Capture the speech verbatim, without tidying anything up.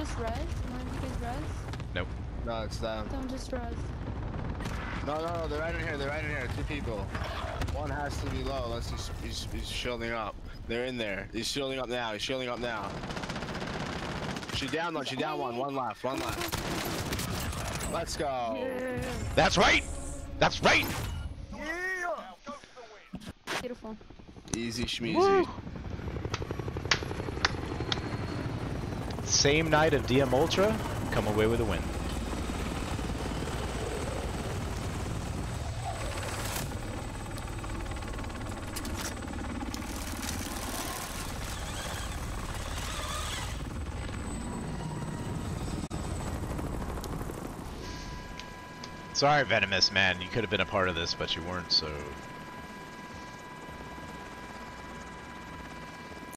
just res? One of you guys res? Nope. No, it's them. Don't just res. No, no, no, they're right in here. They're right in here. Two people. One has to be low unless he's, he's, he's shielding up. They're in there. He's shielding up now. He's shielding up now. She down one. She down one. One left. One left. Let's go. Yeah. That's right. That's right. Beautiful. Easy schmeezy. Woo. Same night of D M Ultra, come away with a win. Sorry, Venomous man, you could have been a part of this, but you weren't, so